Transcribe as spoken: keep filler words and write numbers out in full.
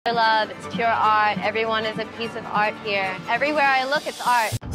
Love, it's pure art. Everyone is a piece of art here. Everywhere I look, it's art.